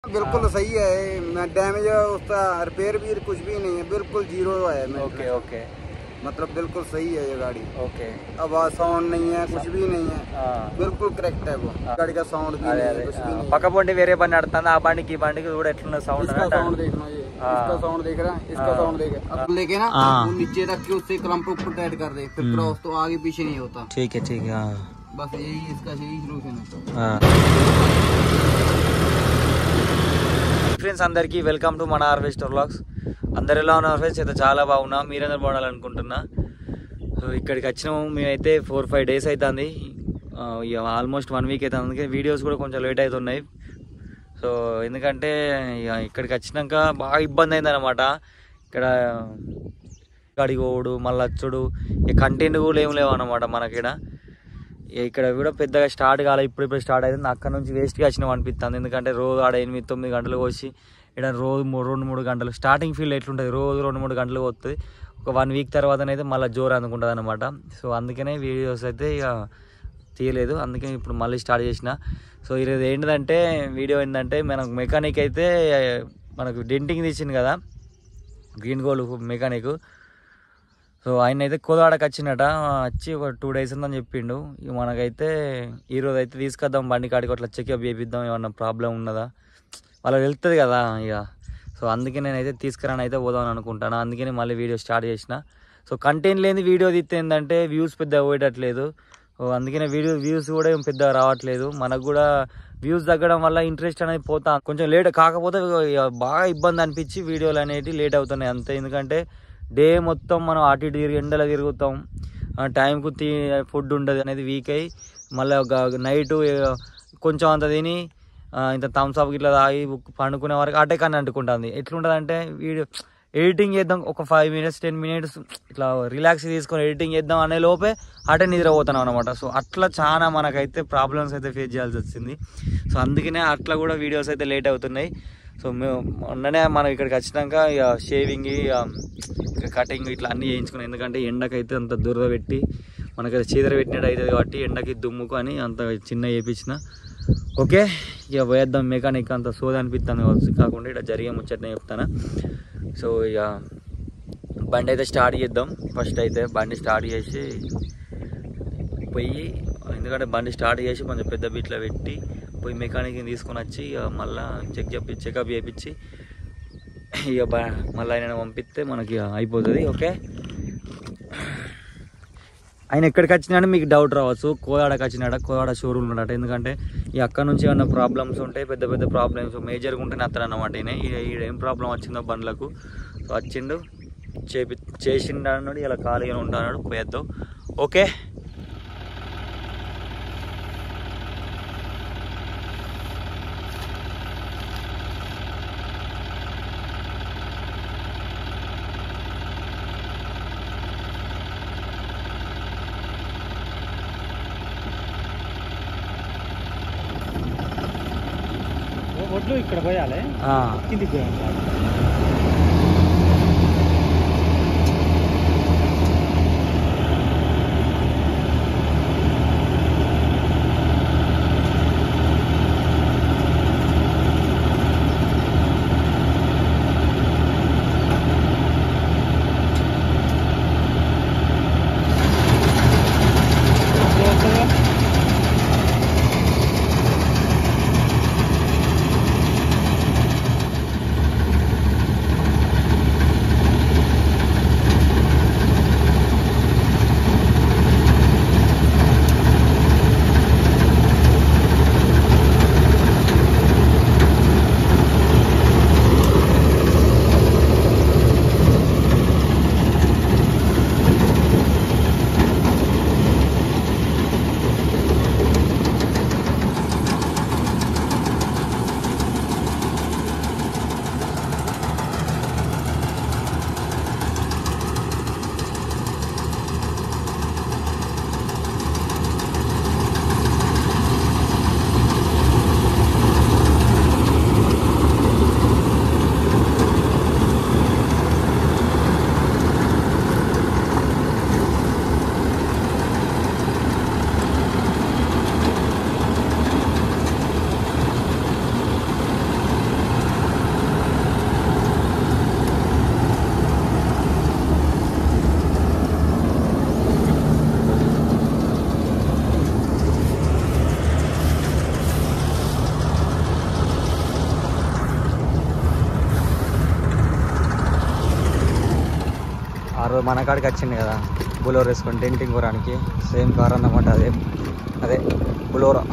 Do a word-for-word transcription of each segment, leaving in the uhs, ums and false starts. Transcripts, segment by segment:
बिल्कुल सही है, डैमेज उसका रिपेयर भी कुछ भी नहीं है, बिल्कुल जीरो है। ओके ओके, मतलब बिल्कुल सही है ये गाड़ी। ओके, आवाज साउंड नहीं है, कुछ भी नहीं है, बिल्कुल करेक्ट है वो गाड़ी का साउंड भी नहीं है, कुछ भी नहीं। పక్క పొంటి వేరే బండి నడుతుంది, ఆ బండికి ఈ బండికి కూడా ఎట్లున్న సౌండ్ इसका साउंड देखना, ये इसका साउंड देख रहा है, इसका साउंड देख, अब लेके ना वो नीचे रख के उससे क्लम्प ऊपर टाइट कर दे, फिर क्रॉस तो आगे पीछे नहीं होता। ठीक है ठीक है, बस यही इसका यही सॉल्यूशन है। ఫ్రెండ్స్ అందరికీ వెల్కమ్ టు మన హార్వెస్టర్ వ్లాగ్స్. అందరు ఎలా ఉన్నారు ఫ్రెండ్స్? అయితే చాలా బాగున్నా, మీరందరూ బాగాలనుకుంటున్నా. సో ఇక్కడికి వచ్చినాము మేమైతే ఫోర్ ఫైవ్ డేస్ అవుతుంది, ఆల్మోస్ట్ వన్ వీక్ అవుతుంది. అందుకే వీడియోస్ కూడా కొంచెం లేట్ అవుతున్నాయి. సో ఎందుకంటే ఇక ఇక్కడికి వచ్చినాక బాగా ఇబ్బంది అయింది అనమాట. ఇక్కడ అడిగి పోవుడు మళ్ళీ వచ్చుడు, ఇక కంటెంట్ కూడా ఏం లేవు అనమాట మనకిడ. ఇక్కడ కూడా పెద్దగా స్టార్ట్ కాలే, ఇప్పుడు ఇప్పుడు స్టార్ట్ అవుతుంది. అక్కడ నుంచి వేస్ట్గా వచ్చినాం అనిపిస్తుంది. ఎందుకంటే రోజు ఆడ ఎనిమిది తొమ్మిది గంటలు వచ్చి ఇక్కడ రోజు మూడు రెండు మూడు గంటలు స్టార్టింగ్ ఫీల్డ్ ఎట్లుంటుంది, రోజు రెండు మూడు గంటలు వస్తుంది. ఒక వన్ వీక్ తర్వాతనైతే మళ్ళీ జోరు అందుకుంటుంది అనమాట. సో అందుకనే వీడియోస్ అయితే ఇక తీయలేదు, అందుకని ఇప్పుడు మళ్ళీ స్టార్ట్ చేసిన. సో ఈరోజు ఏంటిదంటే వీడియో ఏంటంటే, మనకు మెకానిక్ అయితే మనకు డెంటింగ్ తీసింది కదా, గ్రీన్ గోల్డ్ మెకానిక్. సో ఆయన అయితే కోదాడకి వచ్చినట, వచ్చి ఒక టూ డేస్ ఉందని చెప్పిండు. ఇక మనకైతే ఈరోజు అయితే తీసుకొద్దాం బండి కాడికి, అట్లా చెకప్ చేపిద్దాం, ఏమన్నా ప్రాబ్లం ఉన్నదా వాళ్ళకి వెళ్తుంది కదా ఇక. సో అందుకే నేనైతే తీసుకురాని అయితే పోదామని అనుకుంటాను, అందుకని మళ్ళీ వీడియో స్టార్ట్ చేసిన. సో కంటెంట్ లేని వీడియో తీస్తే ఏంటంటే వ్యూస్ పెద్దగా పోయేటట్లేదు. అందుకనే వీడియో వ్యూస్ కూడా ఏం పెద్దగా రావట్లేదు. మనకు కూడా వ్యూస్ తగ్గడం వల్ల ఇంట్రెస్ట్ అనేది పోతా కొంచెం లేట్, కాకపోతే బాగా ఇబ్బంది అనిపించి వీడియోలు అనేవి లేట్ అవుతున్నాయి అంతే. ఎందుకంటే డే మొత్తం మనం అటు ఇటు తిరిగి ఎండలో తిరుగుతాం, టైంకు తీ ఫుడ్ ఉండదు అనేది వీక్ అయ్యి, మళ్ళీ ఒక నైటు కొంచెం అంత తిని ఇంత థమ్స్అప్ ఇట్లా తాగి పండుకునే వరకు అటే కానీ అంటుకుంటుంది. ఎట్లుంటుంది అంటే వీడియో ఎడిటింగ్ చేద్దాం, ఒక ఫైవ్ మినిట్స్ టెన్ మినిట్స్ ఇట్లా రిలాక్స్ తీసుకొని ఎడిటింగ్ చేద్దాం అనే లోపే అటే నిద్రపోతున్నాం అనమాట. సో అట్లా చాలా మనకైతే ప్రాబ్లమ్స్ అయితే ఫేస్ చేయాల్సి వచ్చింది. సో అందుకనే అట్లా కూడా వీడియోస్ అయితే లేట్ అవుతున్నాయి. సో మేము మొన్ననే మనం ఇక్కడికి వచ్చినాక ఇక షేవింగ్ ఇక కటింగ్ ఇట్లా అన్నీ చేయించుకున్నాం. ఎందుకంటే ఎండకైతే అంత దురద పెట్టి మనకైతే చీదర పెట్టినట్టు అవుతుంది కాబట్టి ఎండకి దుమ్ముకు అని అంత చిన్న చేయించిన. ఓకే ఇక పోయేద్దాం, మెకానిక్ అంత సోద అనిపిస్తుంది కాకుండా ఇక్కడ జరిగే ముచ్చటనే చెప్తాను. సో ఇక బండి అయితే స్టార్ట్ చేద్దాం. ఫస్ట్ అయితే బండి స్టార్ట్ చేసి పోయి, ఎందుకంటే బండి స్టార్ట్ చేసి కొంచెం పెద్ద బీట్లో పెట్టి పోయి మెకానిక్ని తీసుకొని వచ్చి ఇక మళ్ళీ చెక్ చెప్పి చెకప్ చేయించి ఇక బా మళ్ళీ ఆయన పంపిస్తే మనకి అయిపోతుంది. ఓకే ఆయన ఎక్కడికి వచ్చినాడని మీకు డౌట్ రావచ్చు, కోదాడకి వచ్చినాడ, కోదాడ షోరూమ్ ఉన్నాడట. ఎందుకంటే ఈ అక్కడ నుంచి ఏమన్నా ప్రాబ్లమ్స్ ఉంటాయి, పెద్ద పెద్ద ప్రాబ్లమ్స్ మేజర్గా ఉంటేనే అత్తడు అన్నమాట. ఈయన ఈడ ఏం ప్రాబ్లం వచ్చిందో బండ్లకు. సో వచ్చిండు చేపి చేసిండు అన్నాడు, ఇలా ఖాళీగా ఉంటాడు, పోయేద్దాం. ఓకే ఒడ్లు ఇక్కడ పోయాలి, కిందికి పోయాలి. రోజు మన కాడికి వచ్చింది కదా బులోరో వేసుకొని టెంటింగ్ కోరానికి, సేమ్ కార్ అన్నమాట. అదే అదే బులోరో.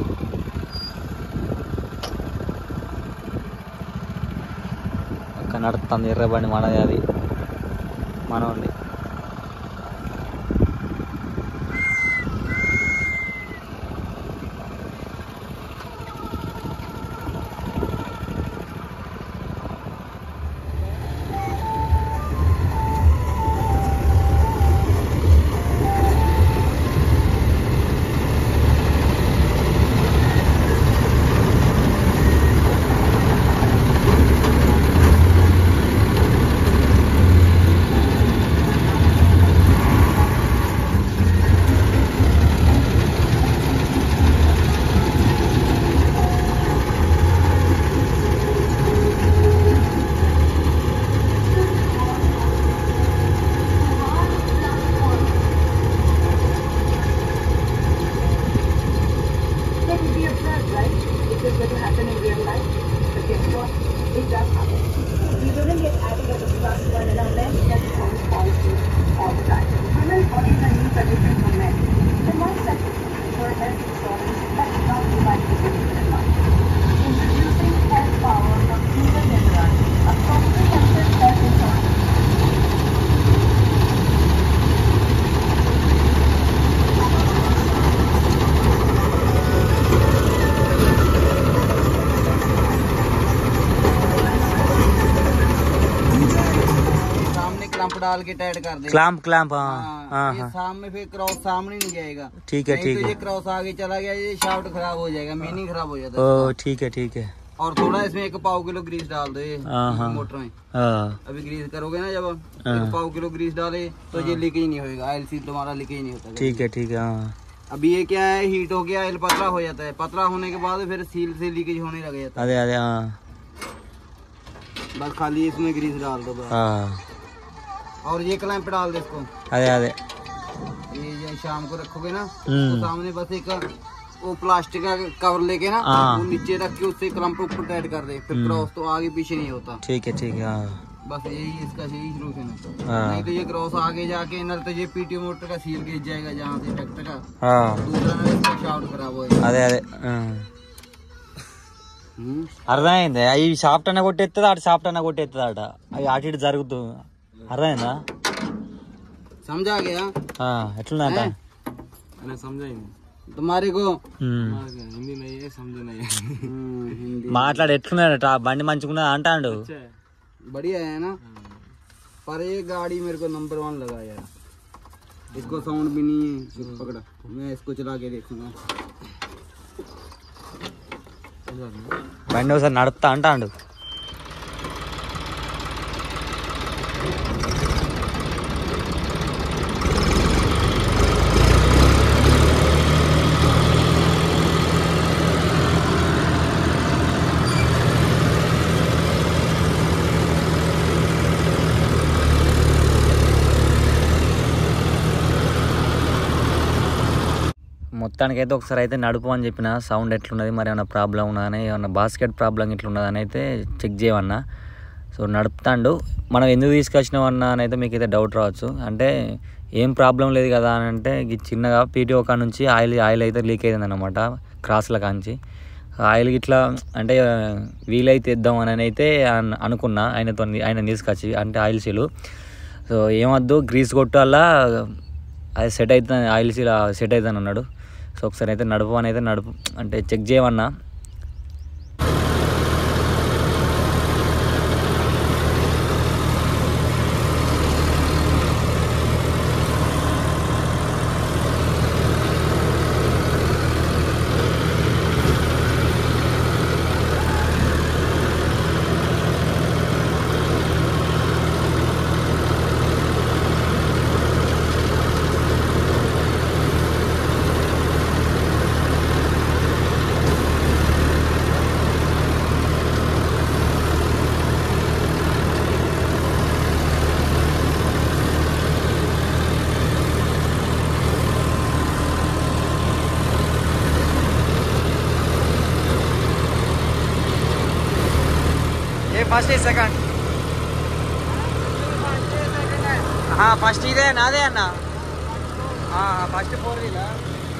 అక్కడ నడుస్తుంది ఎర్రబండి మనది, అది మన ఉంది. डाल के टाइट कर दे। क्लैंप क्लैंप हाँ, ये सामने फिर क्रॉस सामने नहीं जाएगा। ठीक है ठीक है। तो ये क्रॉस आगे चला गया, ये शाफ्ट खराब हो जाएगा, मीनिंग खराब हो जाता है। ओ ठीक है ठीक है। और थोड़ा इसमें एक पाव किलो ग्रीस डाल दो ये मोटर में। अभी ग्रीस करोगे ना जब एक पाव किलो ग्रीस डाले तो ये लीकेज नहीं होगा, ऑयल सील तुम्हारा लीकेज नहीं होता। ठीक है ठीक है। अभी ये क्या है, हीट हो गया, ऑयल पतला हो जाता है, पतला होने के बाद फिर सील से लीकेज होने लग जाता है। अरे अरे हाँ, बस खाली इसमें ग्रीस डाल दो बस। और ये क्लैंप डाल दे इसको। अरे अरे ये जो शाम को रखोगे ना तो सामने बस एक वो प्लास्टिक का कवर लेके ना वो नीचे रख के उससे क्लैंप ऊपर टाइट कर दे, फिर क्रॉस तो आगे पीछे नहीं होता। ठीक है ठीक है। बस यही इसका यही सोल्यूशन है। नहीं तो ये क्रॉस आगे जाके नल तो ये पीटी मोटर का सील गिर जाएगा जहाँ से ट्रैक्टर का, दूसरा नल इसका शाफ्ट खराब होएगा। అదే అదే అర్థమైంది. అవి షాఫ్ట్ అన్న కొట్టేస్తుంది, అటు షాఫ్ట్ అన్న కొట్టేస్తుంది అట, అవి అటు ఇటు జరుగుతుంది. అర్థమైందా? समझा गया? ఎట్లుందంట समझा तुम्हारे को हिंदी नहीं है, समझ नहीं है। మాట్లాడు ఎట్లున్నాడట, బండి మంచిగున్నదా అంటాడు. बढ़िया है ना, पर ये गाड़ी मेरे को नंबर वन लगा यार, इसको साउंड भी नहीं है। पकड़ा, मैं इसको चला के देखूंगा। బండి ఒకసారి నడుపుతా అంటాడు. మొత్తానికైతే ఒకసారి అయితే నడుపు అని చెప్పిన, సౌండ్ ఎట్లున్నది, మరి ఏమన్నా ప్రాబ్లం ఉన్నదని, ఏమన్నా బాస్కెట్ ప్రాబ్లం ఇట్లున్నదని అయితే చెక్ చేయమన్నా. సో నడుపుతాండు. మనం ఎందుకు తీసుకొచ్చినామన్నా అని అయితే మీకు అయితే డౌట్ రావచ్చు. అంటే ఏం ప్రాబ్లం లేదు కదా అని అంటే, చిన్నగా పీటీఓ కా నుంచి ఆయిల్ ఆయిల్ అయితే లీక్ అయింది అనమాట, క్రాస్ల కాంచి. ఆయిల్ ఇట్లా అంటే వీలైతే ఇద్దాం అని అయితే అనుకున్నా ఆయనతో, ఆయన తీసుకొచ్చి అంటే ఆయిల్ సీలు. సో ఏమొద్దు గ్రీస్ కొట్టు వల్ల అది సెట్ అవుతుంది, ఆయిల్ సీల్ సెట్ అవుతుంది అన్నాడు. సో ఒకసారి అయితే నడుపు అని అయితే నడుపు అంటే చెక్ చేయమన్నా. ఫస్ట్ సెకండ్ ఫస్ట్ ఇదే నాదే అన్న, ఫస్ట్ ఫోర్ వీలర్.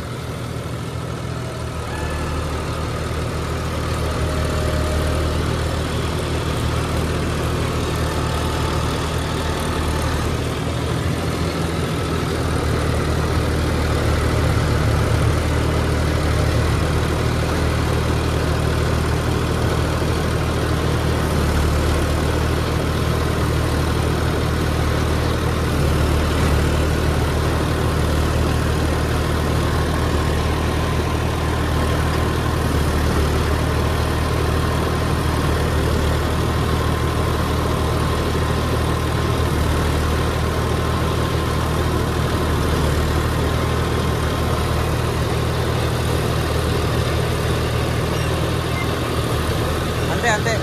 అంతే అంతే.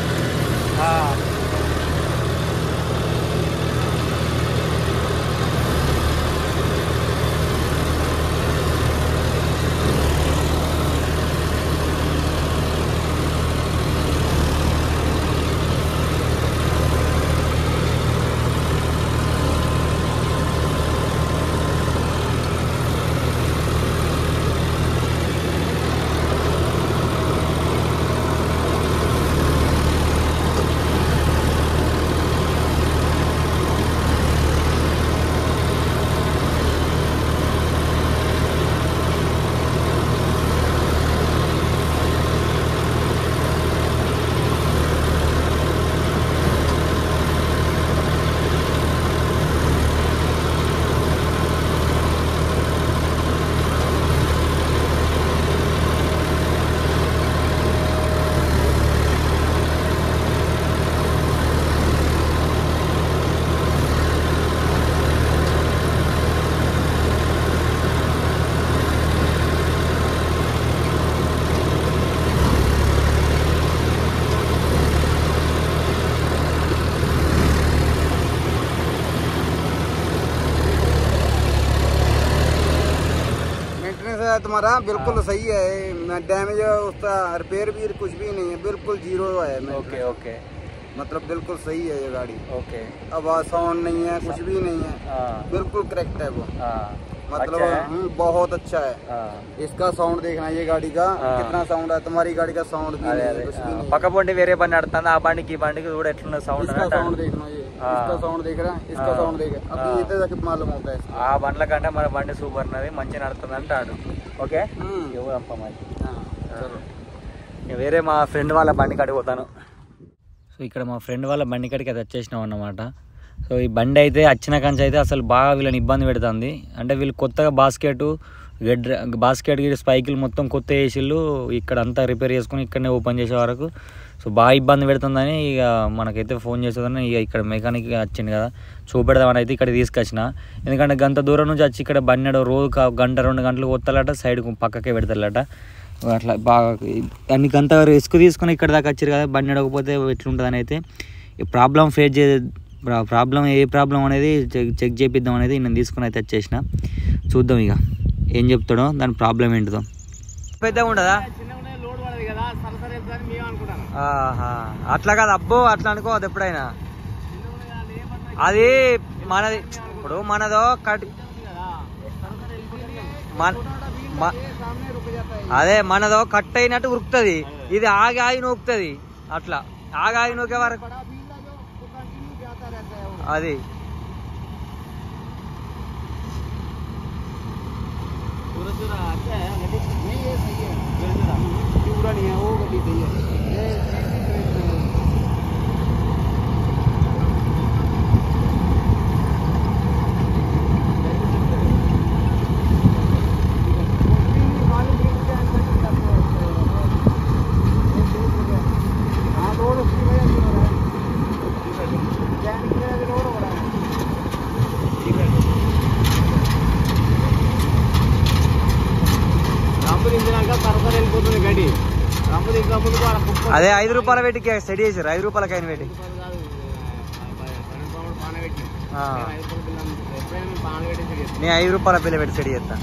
तुम्हारा बिल्कुल सही है, डैमेज उसका रिपेयर भी कुछ भी नहीं है, बिल्कुल जीरो है। ओके ओके, मतलब बिल्कुल सही है ये गाड़ी। ओके, अब साउंड नहीं है, कुछ भी नहीं है, बिल्कुल करेक्ट है वो। मतलब अच्छा है? बहुत अच्छा है। इसका साउंड देखना, ये गाड़ी का कितना साउंड है, तुम्हारी गाड़ी का साउंड भी नहीं, कुछ भी नहीं। पक्का पोंटी वेरे बंడి నడుతుంది, ఆ బండికి ఈ బండికి కూడా ఎట్లున్న సౌండ్ इसका साउंड देखना, ये इसका साउंड देख रहा है, इसका साउंड देख, अब ये तो जाके मालूम होता है। ఆ బండ్ల కంటే మన బండి సూపర్ ఉన్నది, మంచిగా నడుస్తుంది అంటాడు. ఓకే, ఎవరు అప్ప మరి వేరే మా ఫ్రెండ్ వాళ్ళ బండి కాడికి పోతాను. సో ఇక్కడ మా ఫ్రెండ్ వాళ్ళ బండి కాడికి అయితే వచ్చేసినాం అన్నమాట. సో ఈ బండి అయితే వచ్చిన కంచి అయితే అసలు బాగా వీళ్ళని ఇబ్బంది పెడుతుంది. అంటే వీళ్ళు కొత్తగా బాస్కెట్ గడ్ బాస్కెట్ గిడ్ స్పైకిల్ మొత్తం కొత్త వేసిళ్ళు, ఇక్కడ అంతా రిపేర్ చేసుకుని ఇక్కడనే ఓపెన్ చేసే వరకు సో బాగా ఇబ్బంది పెడుతుందని ఇక మనకైతే ఫోన్ చేస్తుందని ఇక ఇక్కడ మెకానిక్ వచ్చింది కదా చూపెడదామని అయితే ఇక్కడ తీసుకొచ్చిన. ఎందుకంటే గంట దూరం నుంచి వచ్చి ఇక్కడ బండి రోజు గంట రెండు గంటలు కొత్తాలట, సైడ్ పక్కకే పెడతారట. అట్లా బాగా అన్ని గంట రిస్క్ తీసుకుని ఇక్కడ దాకా వచ్చారు కదా, బండి నడకపోతే ఎట్లుంటుందని అయితే ఈ ప్రాబ్లం ఫేస్ చే ప్రాబ్లం ఏ ప్రాబ్లం అనేది చెక్ చెక్ చేపిద్దాం అనేది నేను తీసుకుని అయితే వచ్చేసిన. చూద్దాం ఇక ఏం చెప్తాడో, దాని ప్రాబ్లం ఏంటిదో. పెద్దగా ఉండదా? అట్లా కాదు అబ్బో, అట్లా అనుకోవద్దు ఎప్పుడైనా. అది మనది, ఇప్పుడు మనదో కట్ అదే మనదో కట్ అయినట్టు ఉరుకుతుంది, ఇది ఆగి ఆగి నూకుతుంది. అట్లా ఆగి ఆగి నూకే వరకు అది అదే ఐదు రూపాయల పెట్టి సెట్ చేసారు, ఐదు రూపాయలకి అయిన పెట్టి నేను ఐదు రూపాయల పిల్ల పెట్టి సెట్ చేస్తా.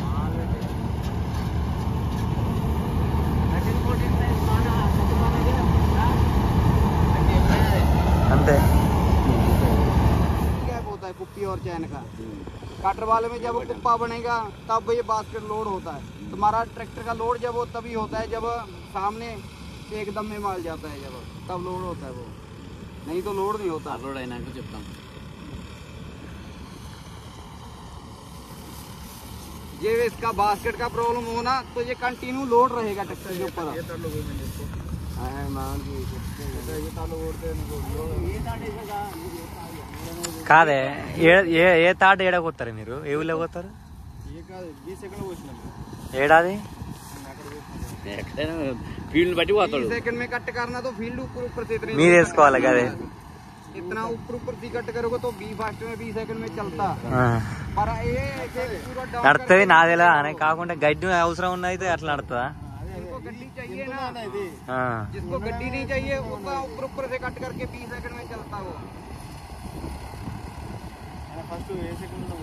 అంతే. और चैन का। कटर वाले में जब कुप्पा बनेगा तब ये बास्केट लोड होता है। तुम्हारा ट्रैक्टर का लोड जब वो तभी होता है जब सामने एकदम में माल जाता है, जब तब लोड होता है वो, नहीं तो लोड नहीं होता। लोड है ना చెప్తాం। ये इसका बास्केट का प्रॉब्लम हो ना तो ये कंटिन्यू लोड रहेगा ट्रैक्टर के ऊपर। కాదే ఏ ఏ తాట ఏడకొస్తారు మీరు? ఏ ఊళ్ళో పోతారు? ఏడాది फील्ड बटी सेकंड में कट करना तो फील्ड ऊपर ऊपर से इतने మీరు వేసుకోవాలి కదే। इतना ऊपर ऊपर से कट करोगे तो बी फास्ट में बीस सेकंड में चलता। पर ये पूरा నడుతుంది నాదేలా అనే కాకుండా గడ్డి అవసరం ఉన్నది అట్లా నడుతుందా? जिसको गड्डी चाहिए ना, जिसको गड्डी नहीं चाहिए उसका ऊपर ऊपर से कट करके बीस सेकंड में चलता वो। फर्स्ट ए सेकंड में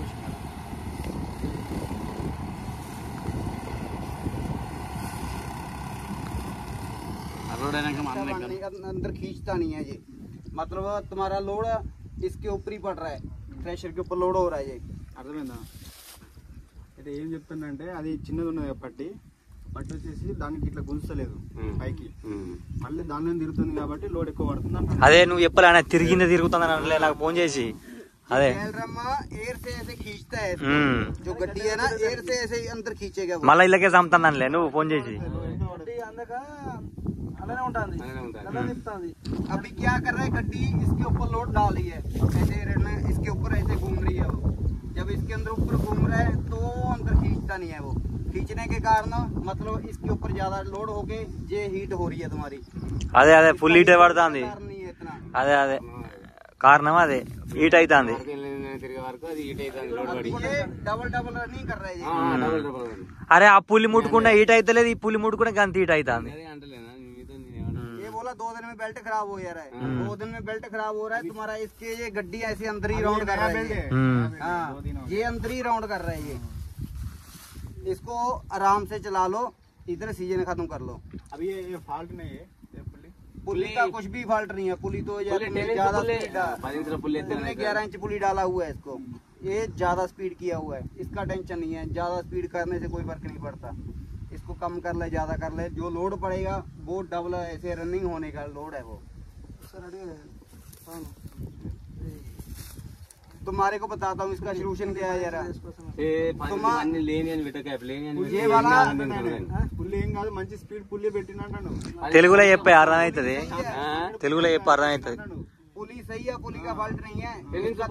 अंदर खींचता नहीं है ये, मतलब तुम्हारा लोड इसके ऊपर ही पड़ रहा है, प्रेशर के ऊपर लोड हो रहा है ये। అర్థమైందా? అయితే ఏం చెప్తానంటే అది చిన్నది ఉన్నది పట్టి పట్టి వచ్చేసి దానికి ఇట్లా గుంజలేదు పైకి, మళ్ళీ దాని తిరుగుతుంది కాబట్టి లోడ్ ఎక్కువ పడుతుంది అంట। అదే నువ్వు చెప్పలే తిరిగింది తిరుగుతుంది నాకు ఫోన్ చేసి अरे एयर से ऐसे खींचता है जो गड्डी है ना, एयर से ऐसे अंदर खींचेगा మళ్ళీ ఇలాగే చంపుతానులే నువ్వు ఫోన్ చేసి। अभी क्या कर रहा है गड्डी इसके ऊपर लोड डाल रही है, ऐसे इसके ऊपर ऐसे घूम रही है वो। जब इसके अंदर ऊपर घूम रहा है तो अंदर खींचता नहीं है वो, खींचने के कारण मतलब इसके ऊपर ज्यादा लोड होके ये हीट हो रही है तुम्हारी। అదే అదే ఫుల్ హీట్ పడుతుంది, అదే అదే కారణం అదే హీట్ అవుతుంది। డబల్ డబల్ రన్నింగ్ कर रहा है। అరే ఆ పులి ముట్టుకుండా హీట్ అవుతలేదు, ఈ పులి ముట్టుకుంటే గంత హీట్ అవుతుంది। ये बोला दो दिन में बेल्ट खराब हो जा रहा है, दो दिन में बेल्ट खराब हो रहा है तुम्हारा, इसके ये गड्डी ऐसे अंदर ही राउंड कर रहा है। हाँ ये अंदर ही राउंड कर रहा है ये, इसको आराम से चला लो, इधर सीजन खत्म कर लो। अभी ये, ये फॉल्ट नहीं है, पुली का कुछ भी फॉल्ट नहीं है। पुली तो ज्यादा ग्यारह इंच पुली डाला हुआ है इसको, ये ज्यादा स्पीड किया हुआ है, इसका टेंशन नहीं है। ज्यादा स्पीड करने से कोई फर्क नहीं पड़ता, इसको कम कर ले ज्यादा कर ले, जो लोड पड़ेगा वो डबल ऐसे रनिंग होने का लोड है वो। तुम्हारे को बताता हूँ इसका सोल्यूशन क्या है जरा। ये वाला మంచి స్పీడ్ పుల్లి పెట్టినాను తెలుగులో చెప్పే అర్థమవుతుంది, తెలుగులో చెప్పే అర్థమవుతుంది। पुली सही है, पुली का फॉल्ट नहीं है।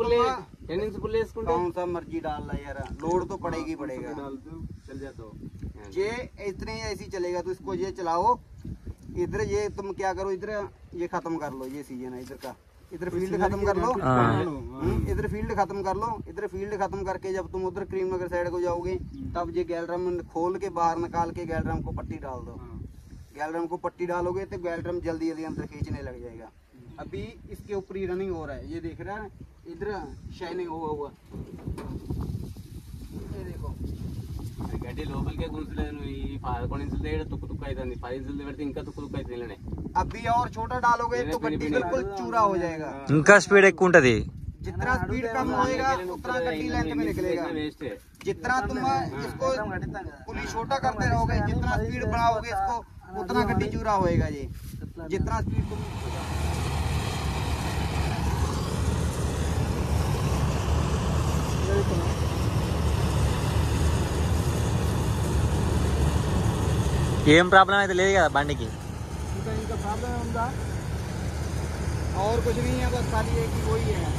कौन सा मर्जी डाल रहा है यार, लोड तो पड़ेगी पड़ेगा। चल जाता ये इतने ऐसी चलेगा तो इसको ये चलाओ, इधर ये तुम क्या करो, इधर ये खत्म कर लो, ये सीजन है इधर का, इधर फील्ड खत्म कर लो, इधर फील्ड खत्म कर लो। इधर फील्ड खत्म करके जब तुम उधर क्रीम नगर साइड को जाओगे तब ये गैलड्रम खोल के बाहर निकाल के गैलड्रम को पट्टी डाल दो। गैलड्रम को पट्टी डालोगे तो गैलड्रम जल्दी जल्दी अंदर खींचने लग जाएगा। अभी इसके ऊपर ही रनिंग हो रहा है, ये देख रहा है इधर शाइनिंग हुआ हुआ, ये देखो గడ్డి లోపలికే గుంజలేదు, ఈ పదకొండు ఇంచుల దగ్గర తుక్కు తుక్కు అవుతుంది, పది ఇంచుల పెడితే ఇంకా తుక్కు తుక్కు అవుతుంది। अभी और छोटा डालोगे तो गड्डी बिल्कुल चूरा हो जाएगा, ఇంకా స్పీడ్ ఎక్కువ ఉంటది। जितना स्पीड कम होएगा उतना गड्डी लेंथ में निकलेगा। जितना तुम इसको पुली छोटा करते रहोगे, जितना स्पीड बढ़ाओगे इसको उतना गड्डी चूरा होएगा। ये जितना स्पीड तुम ఏం ప్రాబ్లం అయితే లేదు కదా బండికి? ఇంకా ఇంకా ప్రాబ్లం ఉందా? और कुछ नहीं है, बस खाली एक ही वही है।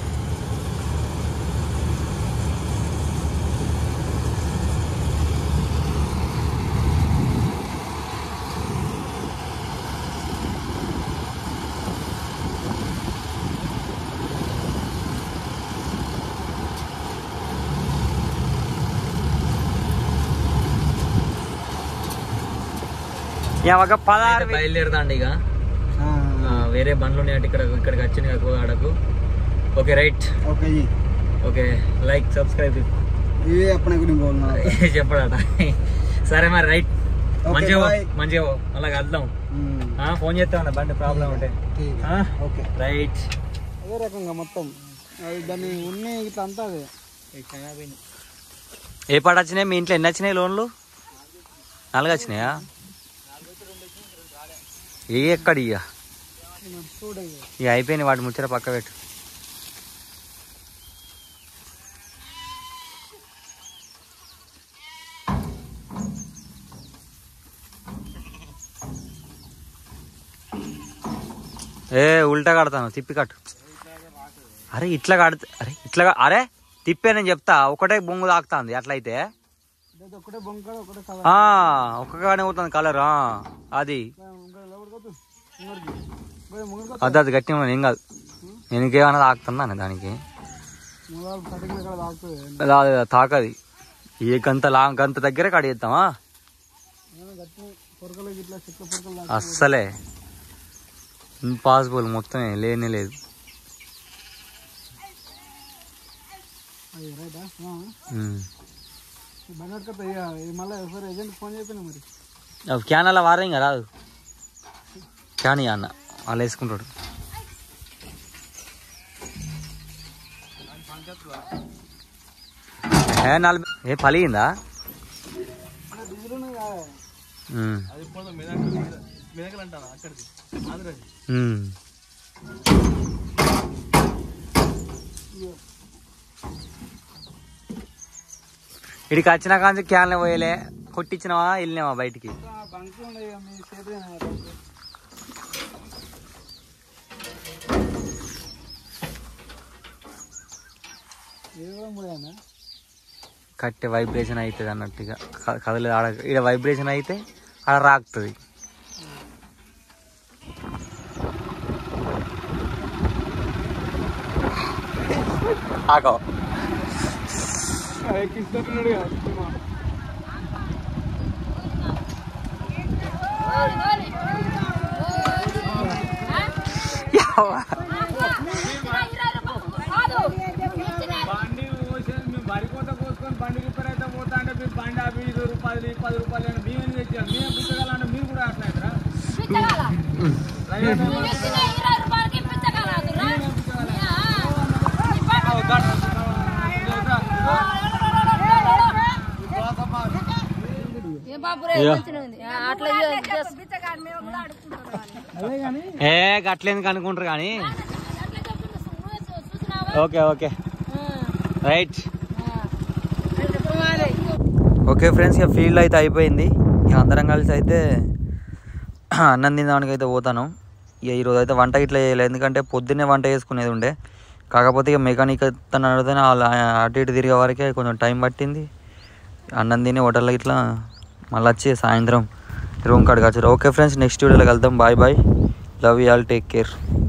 ఒక పదహారు బయలుదేరుతాండి ఇక, వేరే బండ్లు ఉన్నాయి అంటే ఇక్కడ ఇక్కడికి వచ్చింది కాడకు। ఓకే రైట్, ఓకే జీ, ఓకే లైక్ సబ్స్క్రైబ్ ये अपने को नहीं बोलना చెప్పడాట। సరే మరి రైట్, మంచిగా మంచిగా అలా కలుద్దాం, ఫోన్ చేస్తా ఉన్నా బండి ప్రాబ్లం ఉంటే। ఓకే రైట్ అదే రకంగా మొత్తం దాన్ని ఉన్నాయి ఇట్లా అంతా అదే. ఏ పాట వచ్చినాయి మీ ఇంట్లో? ఎన్ని వచ్చినాయి లోన్లు? నాలుగు వచ్చినాయా? ఏ ఎక్కడ ఇక ఇక అయిపోయినాయి వాటి ముచ్చట పక్క పెట్టు. ఏ ఉల్టా కడతాను, తిప్పి కట్టు. అరే ఇట్లా కడతా, అరే ఇట్లా అరే తిప్పే నేను చెప్తా. ఒకటే బొంగు తాకుతుంది అట్లయితే, ఒక్కగానే పోతుంది కలర్. అది అది అది గట్టి ఏం కాదు, నేనుకేమన్నా తాకుతుందా దానికి? తాకది. ఏ గంత లా గంత దగ్గరే కడిగేద్దామా? అస్సలే ఇంపాసిబుల్, మొత్తమే లేనే లేదు. క్యాన్ అలా వారే ఇంకా రాదు. క్యాన్ అన్న అలా వేసుకుంటాడు. ఏ నలభై ఏ పలిగిందా? ఇడికి వచ్చిన కాంచి క్యాన్లే పోయలే, కొట్టించినావా వెళ్ళినావా బయటికి? కట్టే వైబ్రేషన్ అవుతుంది అన్నట్టుగా కదలేదు. ఆడ ఇక్కడ వైబ్రేషన్ అయితే ఆడ రాకుతుంది. ఆగో బడి కోత కోసుకొని బండి రిపేర్ అయితే పోతా అంటే మీరు బండి అవి ఐదు రూపాయలు పది రూపాయలు మేము తెచ్చాం. మేము పుస్తకాలంటే మీరు కూడా అట్లా ఏ గట్లేందుకు అనుకుంటారు కానీ. Okay okay right. Okay friends, ఇక ఫీల్డ్ అయితే అయిపోయింది. ఇక అందరం కలిసి అయితే అన్నం తినడానికి అయితే పోతాను. ఇక ఈరోజు అయితే వంట ఇట్లా చేయలేదు, ఎందుకంటే పొద్దున్నే వంట చేసుకునేది ఉండే. కాకపోతే ఇక మెకానిక్ తను అడిగితే అటు ఇటు తిరిగే వరకే కొంచెం టైం పట్టింది. అన్నం తిని హోటల్లో ఇట్లా మళ్ళీ వచ్చి సాయంత్రం రూమ్ కాడికి వచ్చారు. ఓకే ఫ్రెండ్స్, నెక్స్ట్ వీడియోలో వెళ్తాం. Bye bye, love you all, take care.